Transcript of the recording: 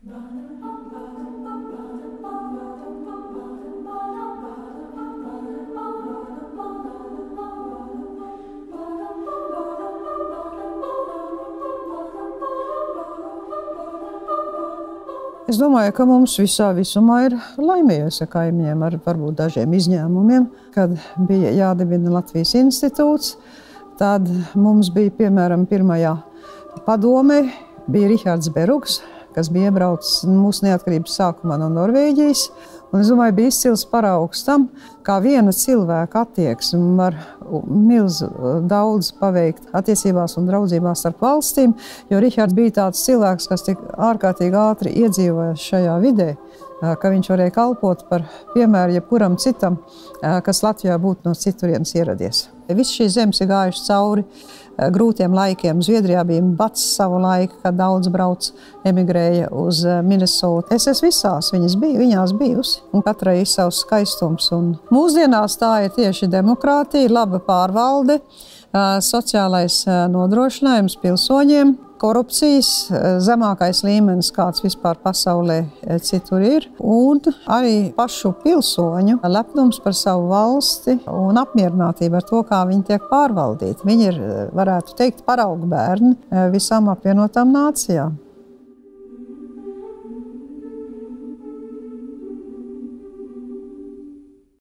Es domāju, ka mums visā visumā ir laimējies ar kaimiņiem, ar varbūt dažiem izņēmumiem. Kad bija jādibina Latvijas institūts, tad mums bija, piemēram, pirmajā padomē bija Rihards Berugs, kas bija iebraucis mūsu neatkarības sākumā no Norvēģijas. Un es domāju, bija izcils paraugs tam, kā viena cilvēka attieksme var milzu daudz paveikt attiecībās un draudzībās starp valstīm, jo Rihards bija tāds cilvēks, kas tik ārkārtīgi ātri iedzīvojas šajā vidē, ka viņš varēja kalpot par piemēru jebkuram citam, kas Latvijā būtu no citurienes ieradies. Viss šīs zemes ir gājuši cauri grūtiem laikiem. Zviedrijā bija bats savu laiku, kad daudz brauc, emigrēja uz Minnesotu. Es visās viņās bijusi, un katrai ir savs skaistums. Un mūsdienās tā ir tieši demokrātija, laba pārvalde, sociālais nodrošinājums pilsoņiem, korupcijas zemākais līmenis, kāds vispār pasaulē citur ir, un arī pašu pilsoņu lepnums par savu valsti un apmierinātība ar to, kā viņi tiek pārvaldīti. Viņi ir, varētu teikt, paraugbērni visām apvienotām nācijām.